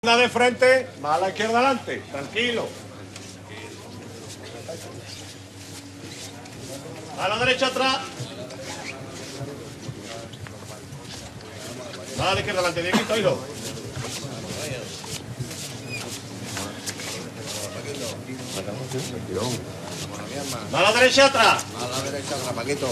Anda de frente, va a la izquierda adelante, tranquilo. A la derecha atrás. Va a la izquierda adelante, Dieguito, hijo. Va a la derecha atrás. A la derecha atrás, Paquito.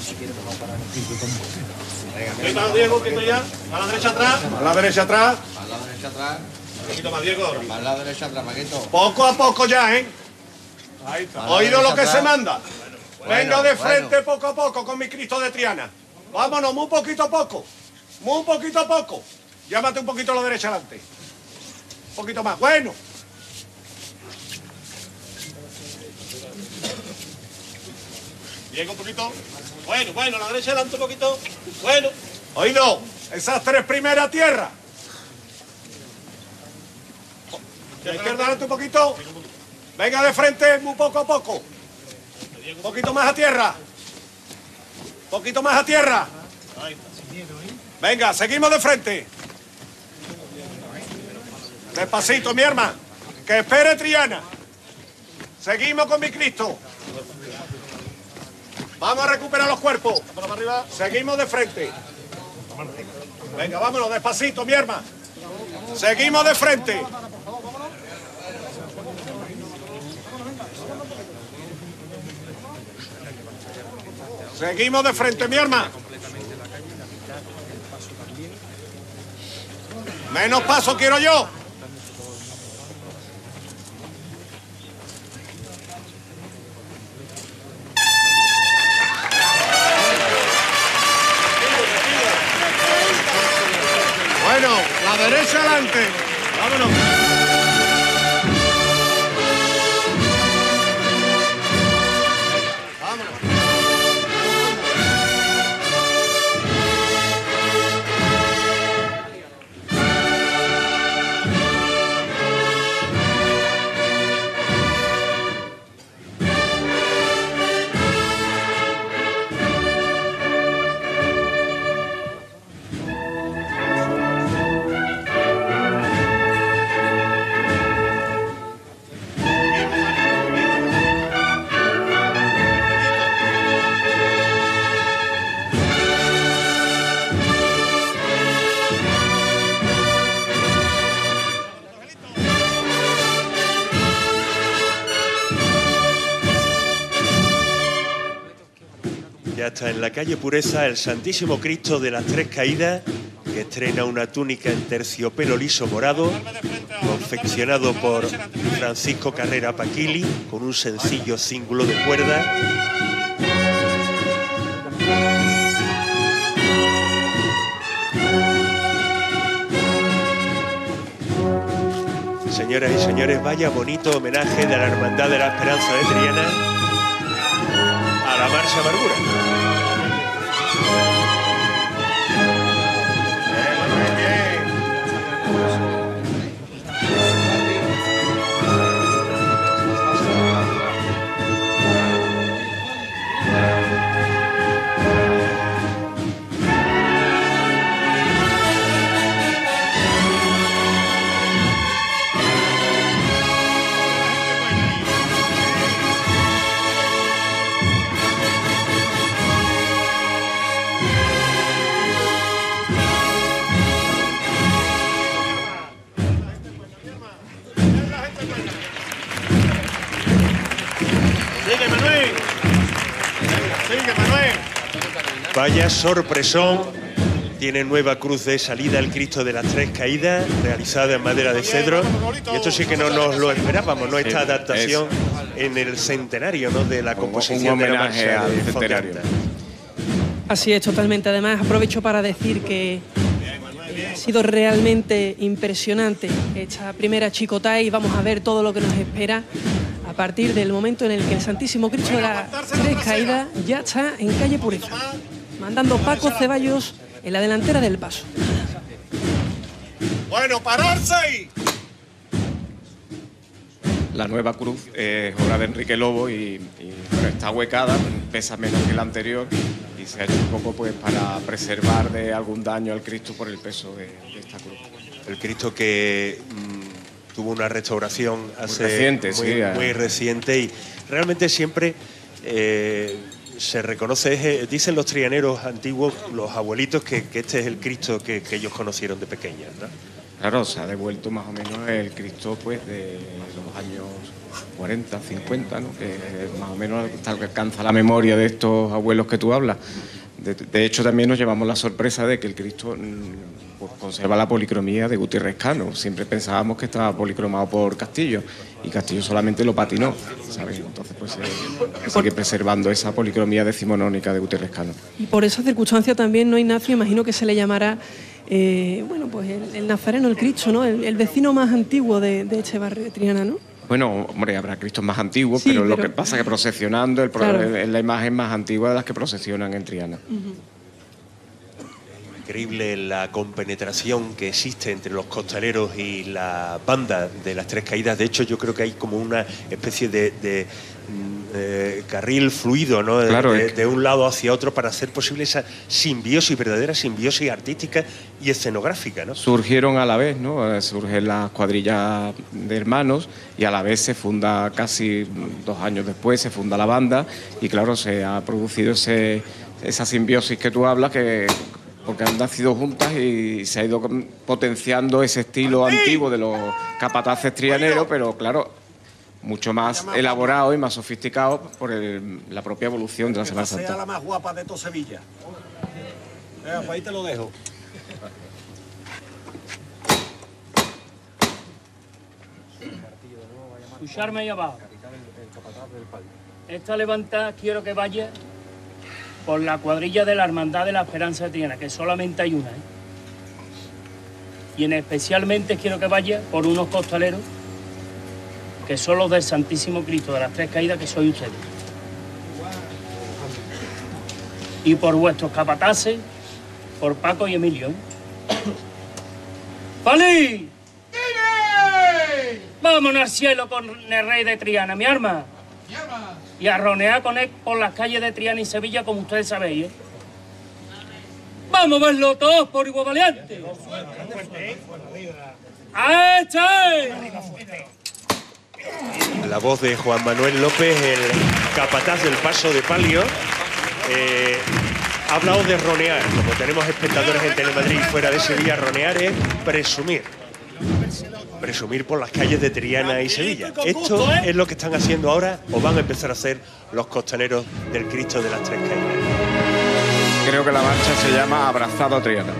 Venga, Diego, quito ya. A la derecha atrás. A la derecha atrás. A la derecha atrás. Un poquito más, Diego. A la derecha atrás, Paquito. Poco a poco ya, ¿eh? Ahí está. ¿Oído lo que se manda? Venga de frente poco a poco con mi Cristo de Triana. Vámonos, muy poquito a poco. Muy poquito a poco. Llámate un poquito a la derecha adelante. Un poquito más. Bueno. Diego, un poquito. Bueno, a la derecha adelante un poquito. Bueno. Oído, esas tres primeras tierras. A la izquierda adelante un poquito. Venga de frente, muy poco a poco. Un poquito más a tierra. Un poquito más a tierra. Venga, seguimos de frente. Despacito, mi hermana. Que espere Triana. Seguimos con mi Cristo. Vamos a recuperar los cuerpos. Seguimos de frente. Venga, vámonos, despacito, mi hermana. Seguimos de frente. Seguimos de frente, mi hermana. Menos paso quiero yo. Bueno, la derecha adelante. Vámonos. Ya está en la calle Pureza el Santísimo Cristo de las Tres Caídas, que estrena una túnica en terciopelo liso morado, confeccionado por Francisco Carrera Paquili, con un sencillo cíngulo de cuerda. Señoras y señores, vaya bonito homenaje de la Hermandad de la Esperanza de Triana a la Marcha Amargura. Vaya sorpresón, tiene nueva cruz de salida el Cristo de las Tres Caídas, realizada en madera de cedro. Y esto sí que no nos lo esperábamos, ¿no? Esta adaptación en el centenario, ¿no?, de la composición de la marcha de Fonteanta. Así es, totalmente. Además, aprovecho para decir que ha sido realmente impresionante esta primera chicotá y vamos a ver todo lo que nos espera a partir del momento en el que el Santísimo Cristo de las Tres Caídas ya está en calle Pureza, mandando Paco Ceballos en la delantera del paso. Bueno, pararse ahí. La nueva cruz es obra de Enrique Lobo pero está huecada, pesa menos que la anterior y se ha hecho un poco pues para preservar de algún daño al Cristo por el peso de esta cruz. El Cristo que tuvo una restauración hace reciente, muy reciente, y realmente siempre se reconoce, dicen los trianeros antiguos, los abuelitos, que este es el Cristo que ellos conocieron de pequeños, ¿no? Claro, se ha devuelto más o menos el Cristo pues de los años 40, 50, ¿no? Que más o menos hasta que alcanza la memoria de estos abuelos que tú hablas. De hecho, también nos llevamos la sorpresa de que el Cristo pues, conserva la policromía de Gutiérrez Cano. Siempre pensábamos que estaba policromado por Castillo, y Castillo solamente lo patinó, ¿sabes? Entonces, pues sigue preservando esa policromía decimonónica de Gutiérrez Cano. Y por esa circunstancia también, ¿no, Ignacio? Imagino que se le llamará, bueno, pues el Nazareno, el Cristo, ¿no? El vecino más antiguo de este barrio de Triana, ¿no? Bueno, hombre, habrá Cristos más antiguos, Sí, pero lo que pasa es que procesionando Claro. es la imagen más antigua de las que procesionan en Triana. Increíble la compenetración que existe entre los costaleros y la banda de las Tres Caídas. De hecho, yo creo que hay como una especie de carril fluido, ¿no? Claro, de un lado hacia otro, para hacer posible esa simbiosis, verdadera simbiosis artística y escenográfica, ¿no? Surgieron a la vez, ¿no? Surgen las cuadrillas de hermanos y a la vez se funda, casi 2 años después, se funda la banda, y claro, se ha producido esa simbiosis que tú hablas, porque han nacido juntas y se ha ido potenciando ese estilo antiguo de los capataces trianeros, pero claro, mucho más elaborado y más sofisticado por la propia evolución de la Semana Sea Santa. la más guapa de toda Sevilla. Pues ahí te lo dejo. Escucharme ahí abajo. Esta levantada quiero que vaya por la cuadrilla de la Hermandad de la Esperanza de Triana, que solamente hay una, ¿eh? Y especialmente quiero que vaya por unos costaleros que son los del Santísimo Cristo de las Tres Caídas, que soy ustedes. Y por vuestros capataces, por Paco y Emilio, ¿eh? ¡Pali! ¡Vámonos al cielo con el rey de Triana, mi arma! Y a ronear con él por las calles de Triana y Sevilla, como ustedes sabéis, ¿eh? ¡Vamos a verlo todos por igual valiente! ¡Este! La voz de Juan Manuel López, el capataz del Paso de Palio. Ha hablado de ronear. Como tenemos espectadores en Telemadrid y fuera de Sevilla, ronear es presumir. Presumir por las calles de Triana y Sevilla. Esto es lo que están haciendo ahora, o van a empezar a hacer los costaleros del Cristo de las Tres Caídas. Creo que la marcha se llama Abrazado a Triana.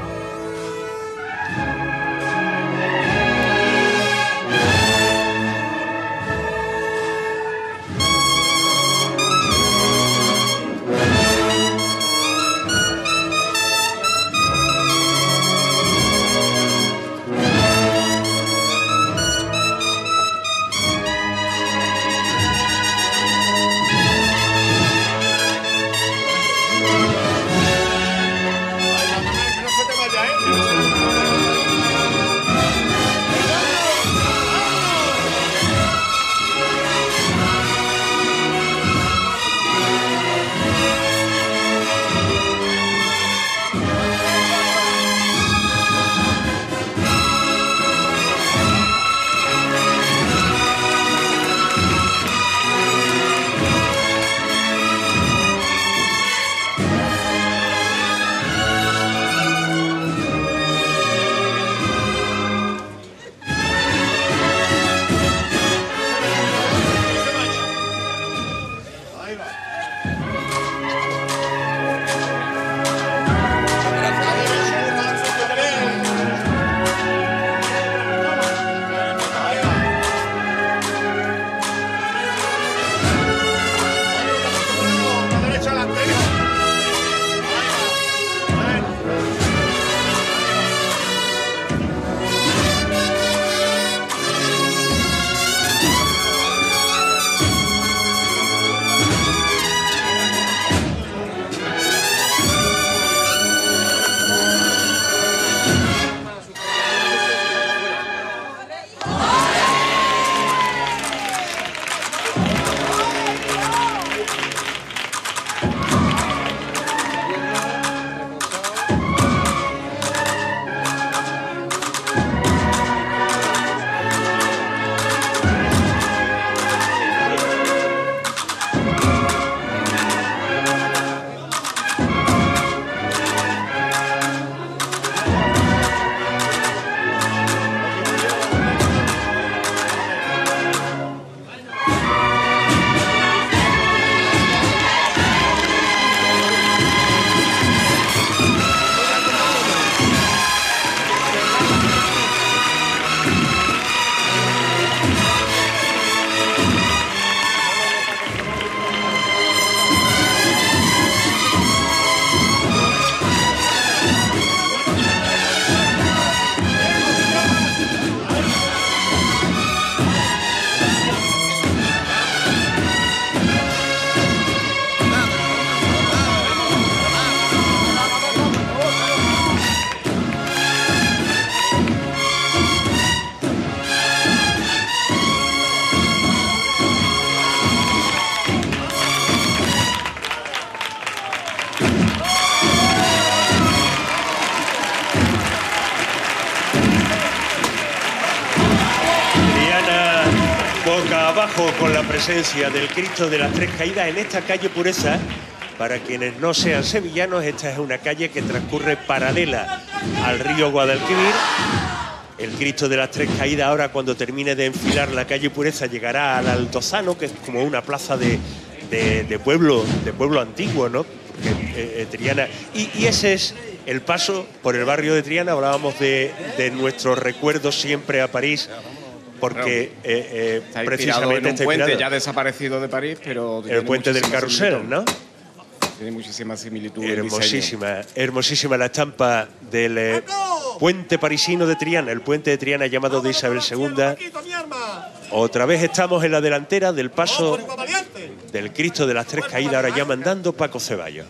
boca abajo con la presencia del Cristo de las Tres Caídas en esta calle Pureza. Para quienes no sean sevillanos, esta es una calle que transcurre paralela al río Guadalquivir. El Cristo de las Tres Caídas, ahora cuando termine de enfilar la calle Pureza, llegará al Altozano, que es como una plaza de pueblo antiguo, ¿no? Porque, Triana. Y ese es el paso por el barrio de Triana. Hablábamos de nuestros recuerdos siempre a París, porque está precisamente en un puente ya desaparecido de París, pero el puente del Carrusel, ¿no? Tiene muchísima similitud. Hermosísima la estampa del puente parisino de Triana, el puente de Triana llamado de Isabel II. Otra vez estamos en la delantera del paso del Cristo de las Tres Caídas, ahora ya mandando Paco Ceballos.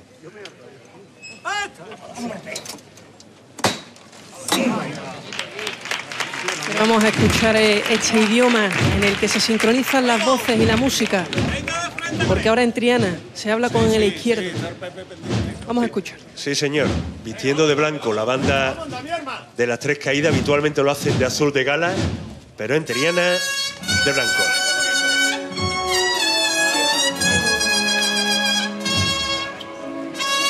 Vamos a escuchar este idioma en el que se sincronizan las voces y la música, porque ahora en Triana se habla con el izquierdo. Vamos a escuchar. Sí, señor. Vistiendo de blanco la banda de las Tres Caídas, habitualmente lo hacen de azul de gala, pero en Triana de blanco.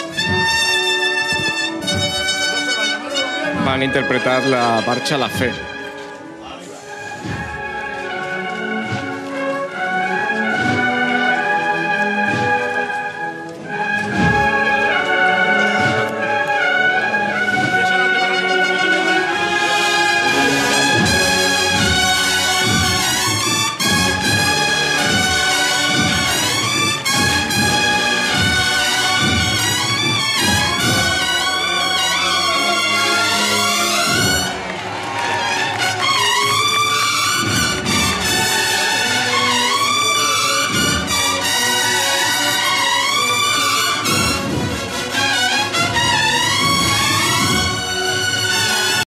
Van a interpretar la marcha La Fe.